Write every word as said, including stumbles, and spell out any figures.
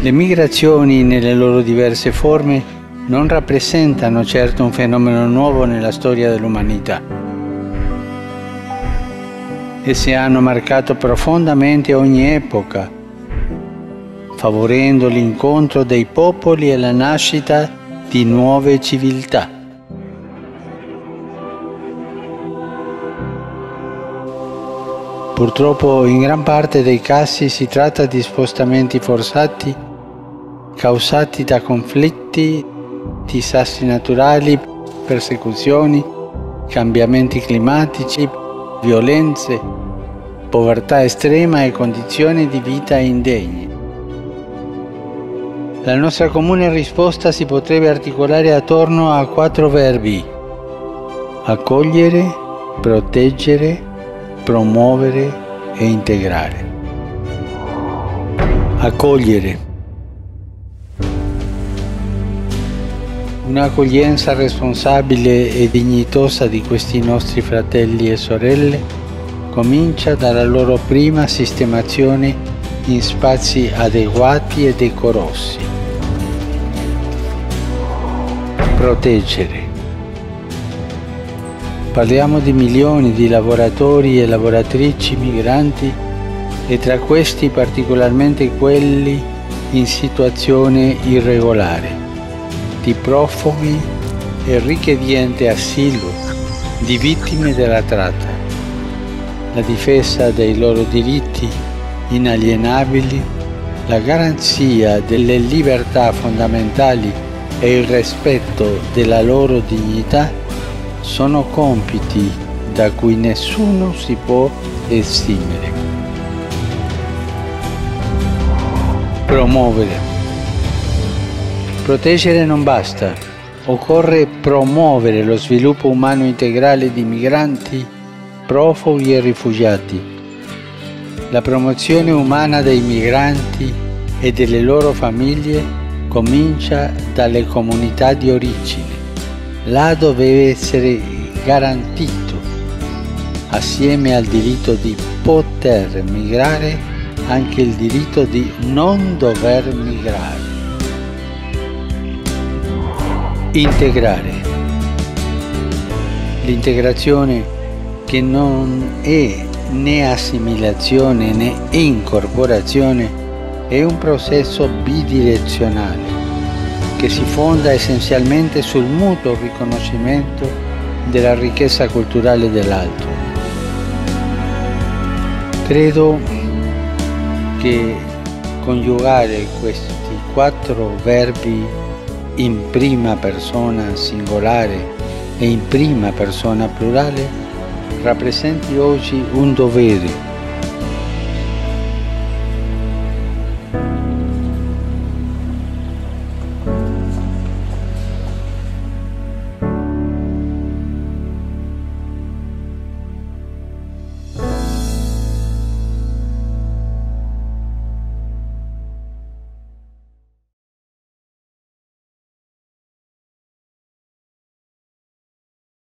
Le migrazioni nelle loro diverse forme non rappresentano certo un fenomeno nuovo nella storia dell'umanità. Esse hanno marcato profondamente ogni epoca, favorendo l'incontro dei popoli e la nascita di nuove civiltà. Purtroppo in gran parte dei casi si tratta di spostamenti forzati causati da conflitti, disastri naturali, persecuzioni, cambiamenti climatici, violenze, povertà estrema e condizioni di vita indegne. La nostra comune risposta si potrebbe articolare attorno a quattro verbi: accogliere, proteggere, promuovere e integrare. Accogliere. Un'accoglienza responsabile e dignitosa di questi nostri fratelli e sorelle comincia dalla loro prima sistemazione in spazi adeguati e decorosi. Proteggere. Parliamo di milioni di lavoratori e lavoratrici migranti e tra questi particolarmente quelli in situazione irregolare, di profughi e richiedenti asilo, di vittime della tratta. La difesa dei loro diritti inalienabili, la garanzia delle libertà fondamentali e il rispetto della loro dignità sono compiti da cui nessuno si può esimere. Promuovere. Proteggere non basta, occorre promuovere lo sviluppo umano integrale di migranti, profughi e rifugiati. La promozione umana dei migranti e delle loro famiglie comincia dalle comunità di origine. Là deve essere garantito, assieme al diritto di poter migrare, anche il diritto di non dover migrare. Integrare. L'integrazione, che non è né assimilazione né incorporazione, è un processo bidirezionale che si fonda essenzialmente sul mutuo riconoscimento della ricchezza culturale dell'altro. Credo che coniugare questi quattro verbi in prima persona singolare e in prima persona plurale rappresenti oggi un dovere